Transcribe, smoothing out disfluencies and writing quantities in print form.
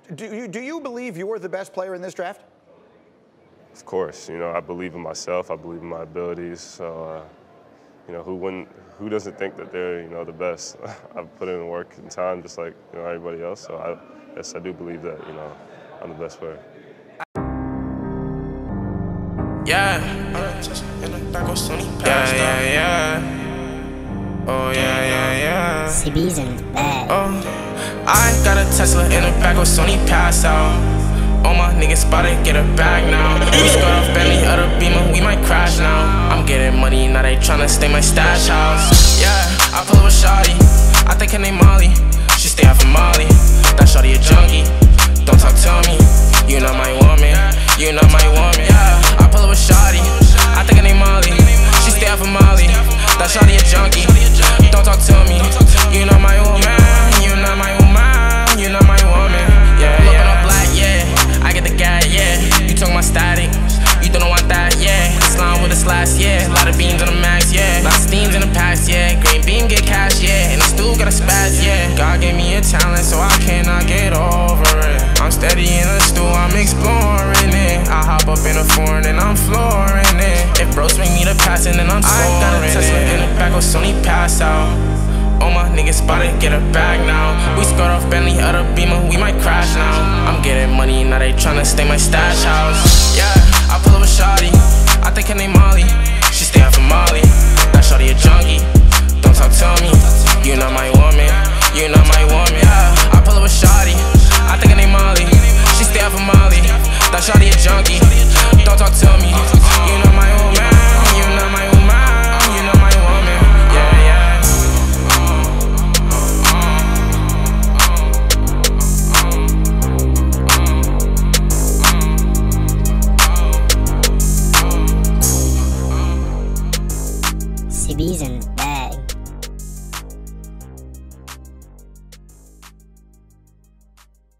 Do you believe you're the best player in this draft? Of course. You know, I believe in myself. I believe in my abilities. So, you know, who doesn't think that they're, you know, the best? I've put in work and time just like, you know, everybody else. So yes, I do believe that, you know, I'm the best player. Yeah. Oh, yeah. CB's in bed. Oh, I got a Tesla in the back with Sony pass out. All my niggas spotted, get a bag now. We scored off Bentley, other Beamer, we might crash now. I'm getting money, now they tryna stay my stash house. Yeah, I pull up a shawty, I think her name Molly. She stay out for Molly, that shawty a junkie. Don't talk to me, you not my woman, you not my woman. Yeah, I pull up a shawty, I think her name Molly. She stay out for Molly, that shawty a junkie. Don't talk to me, you not my woman, you not my woman, you not my woman. Yeah, looking up black, yeah, I get the guy, yeah. You talking my static, you don't want that, yeah. Slime with a slash, yeah. A lot of beams on the max, yeah. Lot of steams in the past, yeah. Green beam get cash, yeah. And I still got a spaz, yeah. God gave me a talent, so I cannot get over it. I'm steady in the stool, I'm exploring it. I hop up in a foreign and I'm flooring it. If bros make me the passing, then I'm scoring it. I got a Tesla in the back with Sony pass out. All my niggas spotted, get a bag now. We scored off Bentley, other Beamer, we might crash now. I'm getting money, now they tryna stay my stash house. Yeah, I pull up a shawty, I think her name Molly. She stay out for Molly, that shawty a junkie. Don't talk to me, you not my woman, you not my woman. Yeah, I pull up a shawty, I think her name Molly. She stay out for Molly, that shawty a junkie. Don't talk to me, you not my woman, you not my woman, you not my woman. Yeah, yeah. CB's in